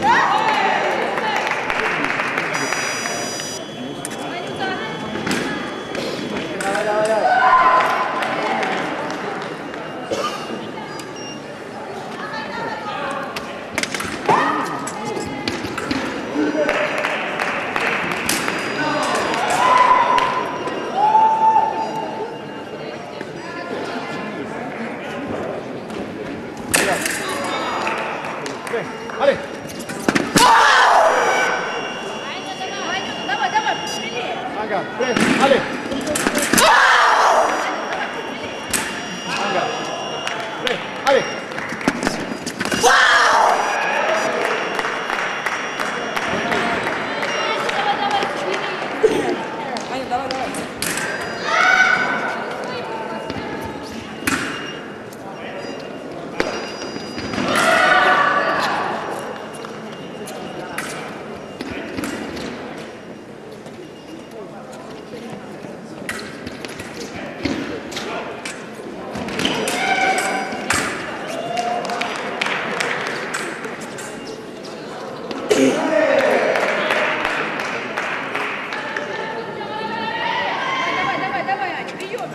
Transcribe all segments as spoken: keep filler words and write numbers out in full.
Allez! Давай, давай, быстрее! Ага, allez! Ага, allez! Аня, давай, давай. Давай, давай, давай, Аня, прием.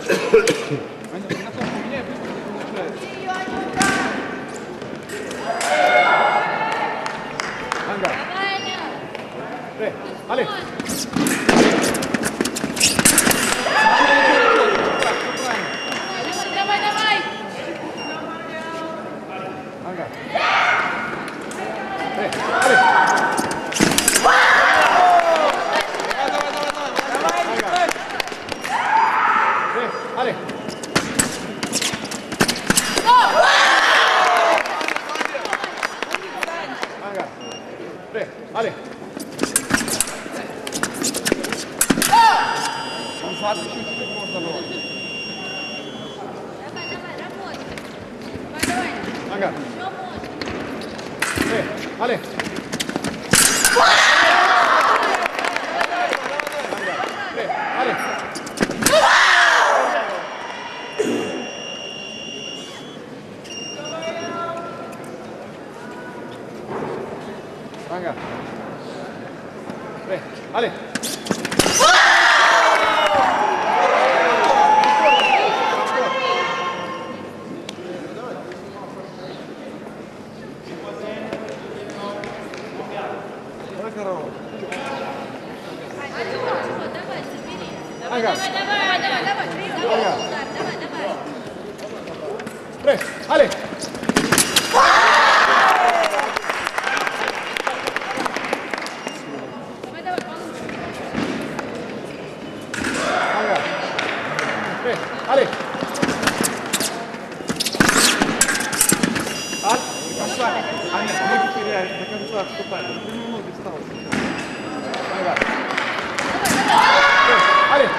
Ага, Давай, Аня. allez! Давай, давай. Ага. Allez! Allez! Ага. Allez! Он двадцать чуть-чуть можно было. Давай, давай, работай. Давай, давай. Ага. Что можно? Allez! Allez! Ага. Allez! Давай, забери. Давай, Ага. давай, давай, давай, давай, прием. Ага. Удар, давай, давай. Allez! Allez! Давай, давай, получше. Ага. Allez! Ад, пошла. Аня, ноги теряешь, до конца отступай. Ты немного стал. Ага. Allez!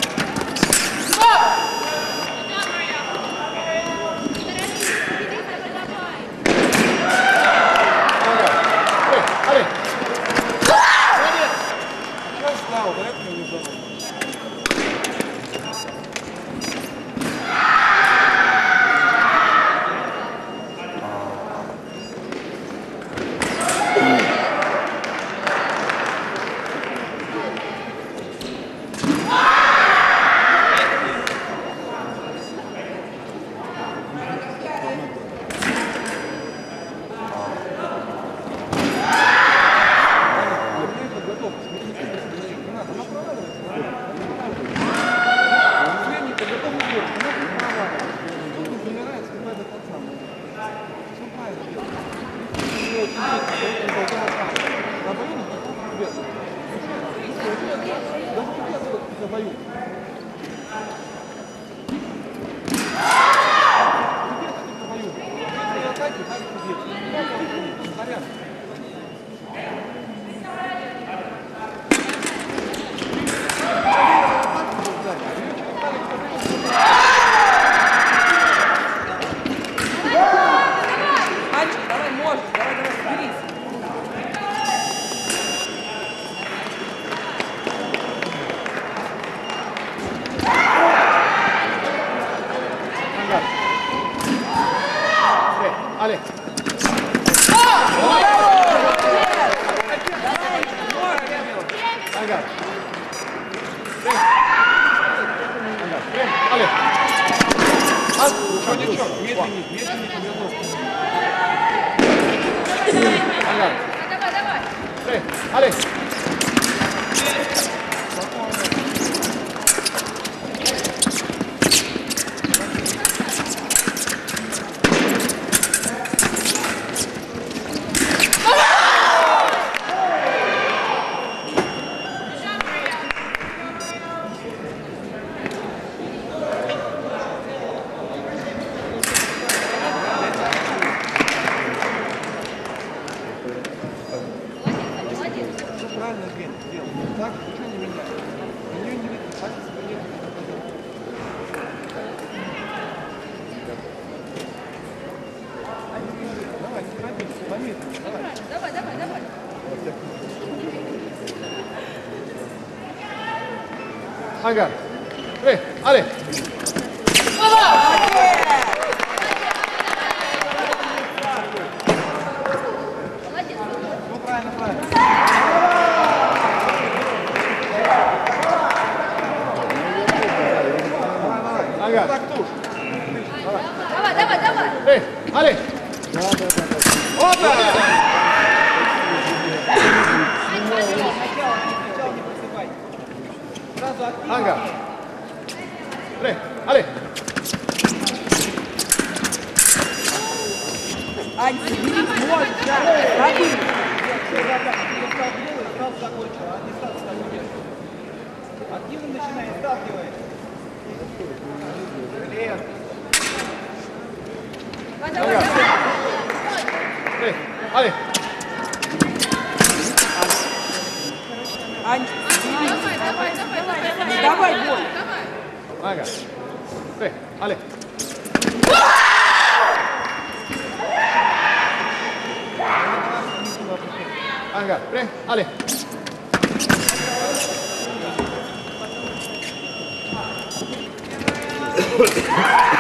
Allez! Молодец! Что стал, да? Это не забыл. Мальчик, давай, можешь, давай, давай, соберись. Allez! Новичок, медленней, медленней подготовку. Давай, давай, давай. Три, allez. Молодец. Все правильно, Евгений, делай. Так, ничего не меняй. На нее не видно, пальцы повернут. Давай, не торопись, помедленнее, давай. Давай, давай, давай. Ангар. Три, allez. Молодец. Ну, правильно, правильно. Давай, давай. Ангар. Так тут. Давай, давай, давай. Три, allez. Опа! Ангар. Три, allez. Ань, Денис, вот, да, один. Активно начинай, сталкивай. Лев. Давай, давай, давай. Три, allez. Ань, Давай, давай, давай, давай, давай. давай, бой. Давай. Ангар. Три, allez. Ангар. Три, allez.